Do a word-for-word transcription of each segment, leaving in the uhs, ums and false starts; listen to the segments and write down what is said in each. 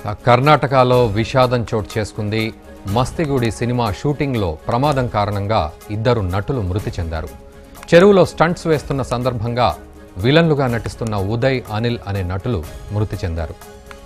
కర్ణాటకలో విషాదం చోటు చేసుకుంది. మస్తి గుడి సినిమా షూటింగ్లో ప్రమాదం కారణంగా ఇద్దరు నటులు మృతి చెందారు. చెరువులో స్టంట్స్ వేస్తున్న సందర్భంగా విలన్లుగా నటిస్తున్న ఉదయ్, అనిల్ అనే నటులు మృతి చెందారు.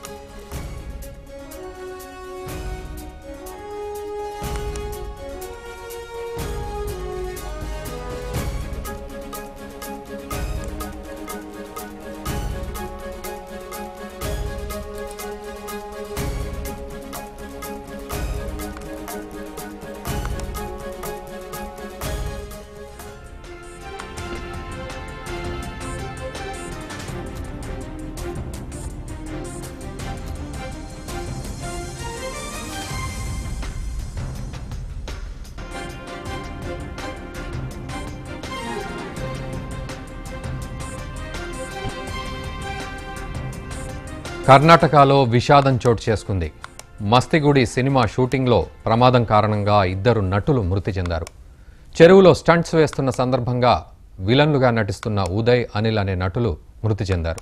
కర్ణాటకలో విషాదం చోటు చేసుకుంది. మస్తి గుడి సినిమా షూటింగ్లో ప్రమాదం కారణంగా ఇద్దరు నటులు మృతి చెందారు. చెరువులో స్టంట్స్ వేస్తున్న సందర్భంగా విలన్లుగా నటిస్తున్న ఉదయ్, అనిల్ అనే నటులు మృతి చెందారు.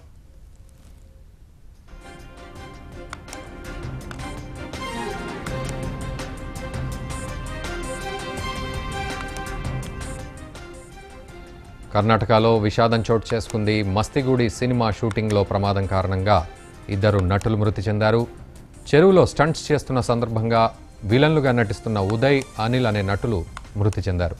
కర్ణాటకలో విషాదం చోటు చేసుకుంది. మస్తి గుడి సినిమా షూటింగ్లో ప్రమాదం కారణంగా ఇద్దరు నటులు మృతి చెందారు. చెరువులో స్టంట్స్ చేస్తున్న సందర్భంగా విలన్లుగా నటిస్తున్న ఉదయ్, అనిల్ అనే నటులు మృతి చెందారు.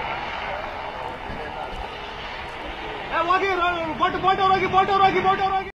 Boat boat boat boat